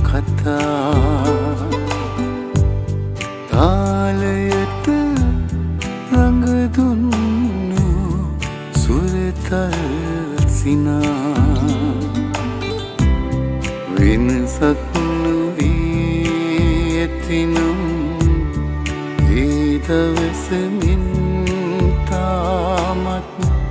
කතා තාලයට රඟ දුන්නු සුරතල් සිනා වෙනසක් නොවී ඇතිනම් ඒ දවසමින් තාමත්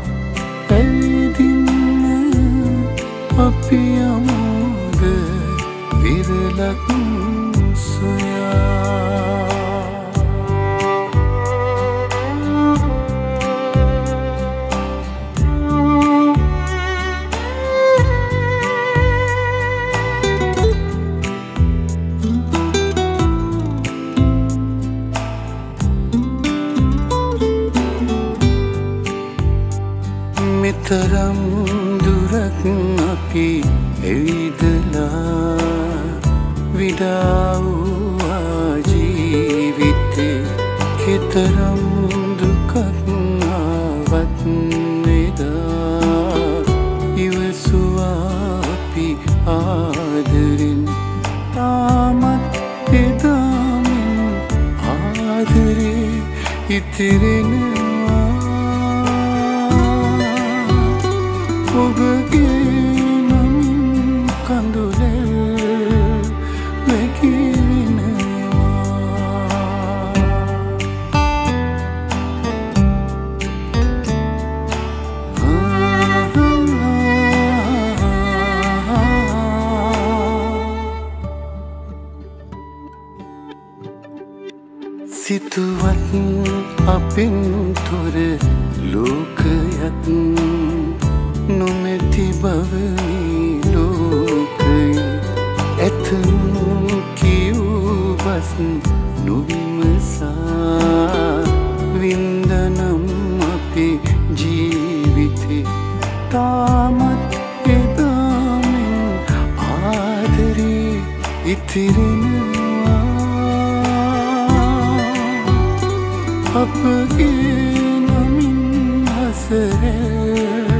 ඇවිදින්න අපි යමුද විරලක් සොයා මෙතරම් දුරක් අපි ඇවිදලා විඩා වූ ජීවිතේ කෙතරම් දුකක් ආවත් එදා ඉවසුවා අපි ආදරෙන් තාමත් එදාමින් ආදරේ ඉතිරෙනවා ඔබගේ නමින් කඳුලැල් වැగిරෙනවා සිතුවත් අපෙන් තොර ලෝකයක් නොමැති බවනි ලෝකය ඇතම් කියූ බස් නොවිමසා වින්දනම් අපේ ජීවිතේ තාමත් එදාමින් ආදරේ ඉතිරෙනවා අපගේ නමින් හසරේ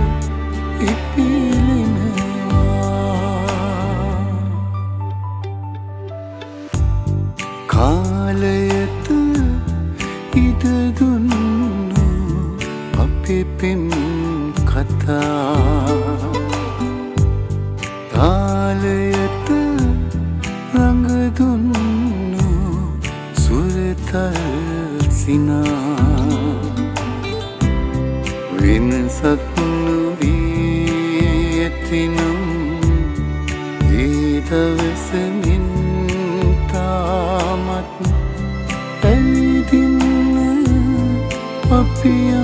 කාලයට ඉඩ දුන්නු අපේ පෙම් කතා තාලයට රඟ දුන්නු සුරතල් සිනා වෙනසක් නොවී ඇතිනම් ඒ දවසමින් තාමත් ඇවිදින්න අපි